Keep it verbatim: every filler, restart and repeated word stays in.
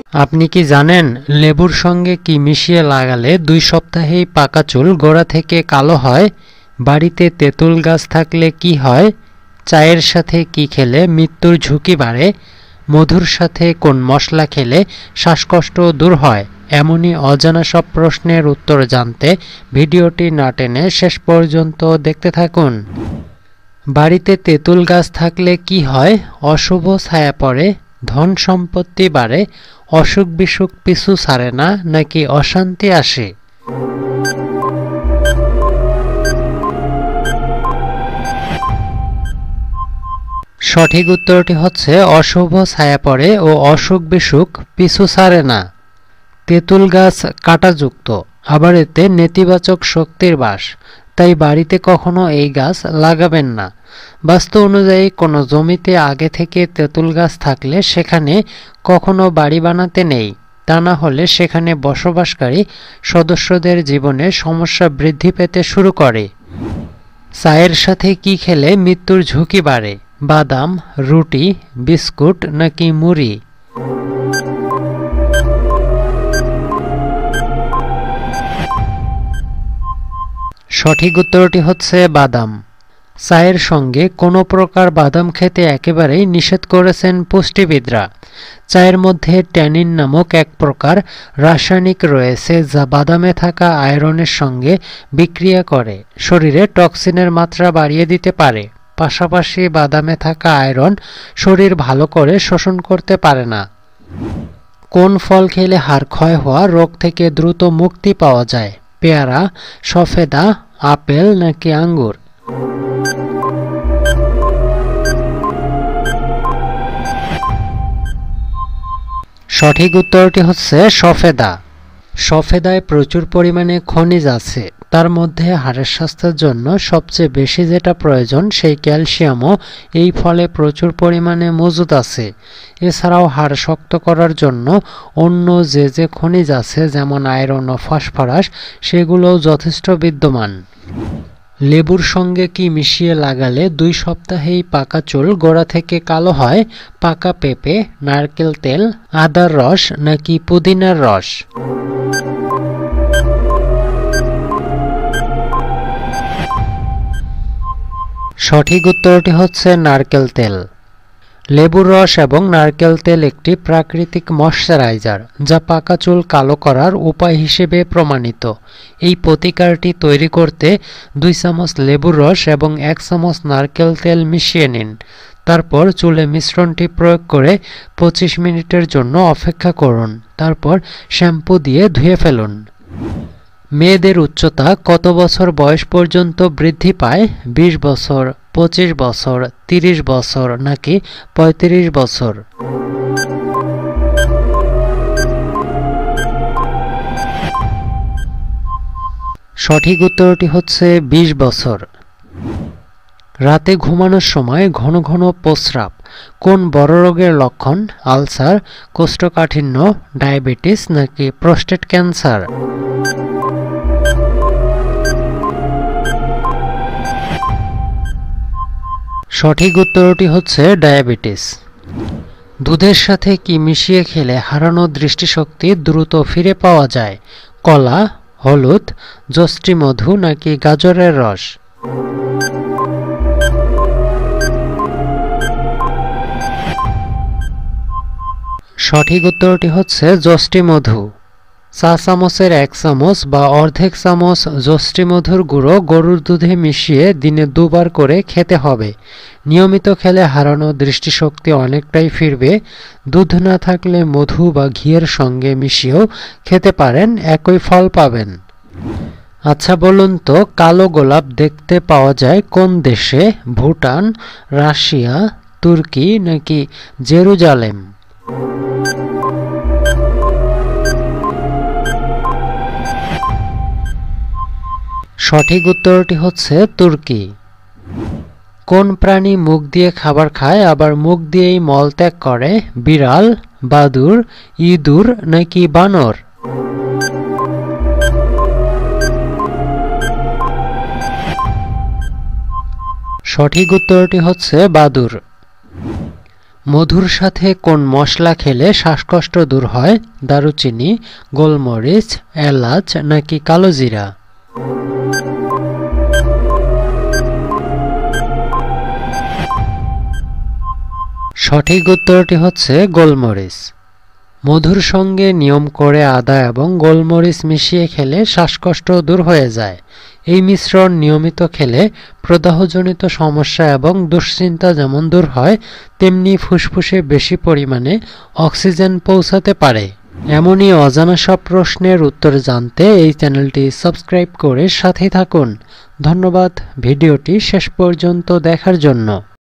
আপনি কি জানেন লেবুর সঙ্গে কি মিশিয়ে লাগালে দুই সপ্তাহেই পাকা চুল গোড়া থেকে কালো হয়? বাড়িতে তেঁতুল গাছ থাকলে কি হয়? চায়ের সাথে কি খেলে মৃত্যুর ঝুঁকি বাড়ে? মধুর সাথে কোন মশলা খেলে শ্বাসকষ্ট দূর হয়? এমনই অজানা সব প্রশ্নের উত্তর জানতে ভিডিওটি না টেনে শেষ পর্যন্ত দেখতে থাকুন। বাড়িতে তেঁতুল গাছ থাকলে কি হয়? অশুভ ছায়া পড়ে, ধন সম্পত্তি বাড়ে, অসুখ বিসুখ পিছু ছাড়ে না, নাকি অশান্তি আসে? সঠিক উত্তরটি হচ্ছে অশুভ ছায়া পড়ে ও অসুখ বিসুখ পিছু ছাড়ে না। তেঁতুল গাছ কাঁটাযুক্ত, আবার এতে নেতিবাচক শক্তির বাস, তাই বাড়িতে কখনো এই গাছ লাগাবেন না। বাস্তু অনুযায়ী কোনো জমিতে আগে থেকে তেঁতুল গাছ থাকলে সেখানে কখনো বাড়ি বানাতে নেই, তা না হলে সেখানে বসবাসকারী সদস্যদের জীবনে সমস্যা বৃদ্ধি পেতে শুরু করে। চায়ের সাথে কি খেলে মৃত্যুর ঝুঁকি বাড়ে? বাদাম, রুটি, বিস্কুট নাকি মুড়ি? সঠিক উত্তরটি হচ্ছে বাদাম। চায়ের সঙ্গে কোনো প্রকার বাদাম খেতে একেবারেই নিষেধ করেছেন পুষ্টিবিদরা। চায়ের মধ্যে ট্যানিন নামক এক প্রকার রাসায়নিক রয়েছে যা বাদামে থাকা আয়রনের সঙ্গে বিক্রিয়া করে শরীরে টক্সিনের মাত্রা বাড়িয়ে দিতে পারে। পাশাপাশি বাদামে থাকা আয়রন শরীর ভালো করে শোষণ করতে পারে না। কোন ফল খেলে হাড় ক্ষয় হওয়া রোগ থেকে দ্রুত মুক্তি পাওয়া যায়? পেয়ারা, সফেদা, আপেল নাকি আঙ্গুর? সঠিক উত্তরটি হচ্ছে সফেদা। সফেদায় প্রচুর পরিমাণে খনিজ আছে, তার মধ্যে হাড়ের স্বাস্থ্যের জন্য সবচেয়ে বেশি যেটা প্রয়োজন সেই ক্যালসিয়ামও এই ফলে প্রচুর পরিমাণে মজুদ আছে। এছাড়াও হাড় শক্ত করার জন্য অন্য যে যে খনিজ আছে যেমন আয়রন ও ফসফরাস সেগুলোও যথেষ্ট বিদ্যমান। লেবুর সঙ্গে কি মিশিয়ে লাগালে দুই সপ্তাহেই পাকা চুল গোড়া থেকে কালো হয়? পাকা পেঁপে, নারকেল তেল, আদার রস নাকি পুদিনার রস? সঠিক উত্তরটি হচ্ছে নারকেল তেল। লেবুর রস এবং নারকেল তেল একটি প্রাকৃতিক ময়শ্চারাইজার যা পাকা চুল কালো করার উপায় হিসেবে প্রমাণিত। এই প্রতিকারটি তৈরি করতে দুই চামচ লেবুর রস এবং এক চামচ নারকেল তেল মিশিয়ে নিন। তারপর চুলে মিশ্রণটি প্রয়োগ করে পঁচিশ মিনিটের জন্য অপেক্ষা করুন। তারপর শ্যাম্পু দিয়ে ধুয়ে ফেলুন। মেয়েদের উচ্চতা কত বছর বয়স পর্যন্ত বৃদ্ধি পায়? বিশ বছর, পঁচিশ বছর, তিরিশ বছর নাকি পঁয়ত্রিশ বছর? সঠিক উত্তরটি হচ্ছে বিশ বছর। রাতে ঘুমানোর সময় ঘন ঘন প্রস্রাব কোন বড় রোগের লক্ষণ? আলসার, কোষ্ঠকাঠিন্য, ডায়াবেটিস নাকি প্রোস্টেট ক্যান্সার? সঠিক উত্তরটি হচ্ছে ডায়াবেটিস। দুধের সাথে কি মিশিয়ে খেলে হারানো দৃষ্টিশক্তি দ্রুত ফিরে পাওয়া যায়? কলা, হলুদ, যষ্টি মধু নাকি গাজরের রস? সঠিক উত্তরটি হচ্ছে যষ্টি মধু। চা চামচের এক চামচ বা অর্ধেক চামচ যষ্টি মধুর গুঁড়ো গরুর দুধে মিশিয়ে দিনে দুবার করে খেতে হবে। নিয়মিত খেলে হারানো দৃষ্টিশক্তি অনেকটাই ফিরবে। দুধ না থাকলে মধু বা ঘিয়ের সঙ্গে মিশিয়েও খেতে পারেন, একই ফল পাবেন। আচ্ছা বলুন তো, কালো গোলাপ দেখতে পাওয়া যায় কোন দেশে? ভুটান, রাশিয়া, তুর্কি নাকি জেরুজালেম? সঠিক উত্তরটি হচ্ছে তুর্কি। কোন প্রাণী মুখ দিয়ে খাবার খায় আবার মুখ দিয়েই মলত্যাগ করে? বিড়াল, বাদুড়, ইঁদুর নাকি বানর? সঠিক উত্তরটি হচ্ছে বাদুড়। মধুর সাথে কোন মশলা খেলে শ্বাসকষ্ট দূর হয়? দারুচিনি, গোলমরিচ, এলাচ নাকি কালোজিরা? সঠিক উত্তরটি হচ্ছে গোলমরিচ। মধুর সঙ্গে নিয়ম করে আদা এবং গোলমরিচ মিশিয়ে খেলে শ্বাসকষ্ট দূর হয়ে যায়। এই মিশ্রণ নিয়মিত খেলে প্রদাহজনিত সমস্যা এবং দুশ্চিন্তা যেমন দূর হয়, তেমনি ফুসফুসে বেশি পরিমাণে অক্সিজেন পৌঁছাতে পারে। এমনই অজানা সব প্রশ্নের উত্তর জানতে এই চ্যানেলটি সাবস্ক্রাইব করে সাথেই থাকুন। ধন্যবাদ ভিডিওটি শেষ পর্যন্ত দেখার জন্য।